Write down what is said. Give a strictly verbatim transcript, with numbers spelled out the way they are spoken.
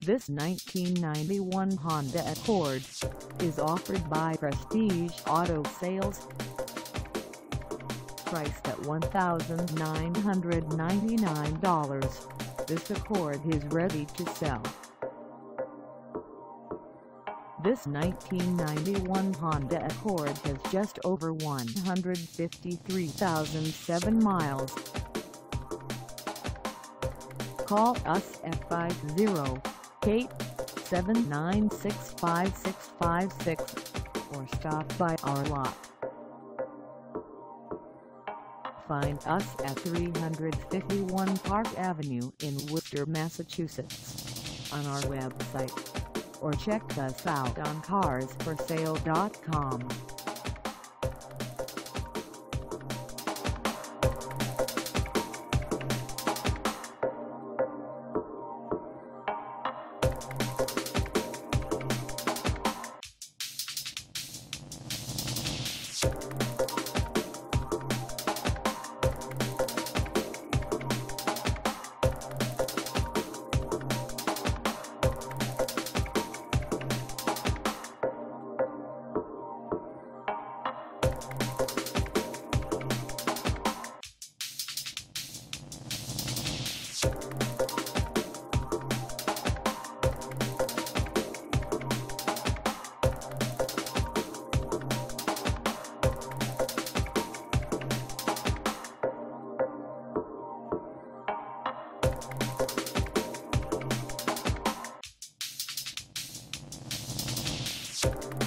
This nineteen ninety-one Honda Accord is offered by Prestige Auto Sales. Priced at one thousand nine hundred ninety-nine dollars, this Accord is ready to sell. This nineteen ninety-one Honda Accord has just over one hundred fifty-three thousand seven miles. Call us at five oh eight, seven nine six, five six five six or stop by our lot. Find us at three fifty-one Park Avenue in Worcester, Massachusetts, on our website, or check us out on cars for sale dot com. You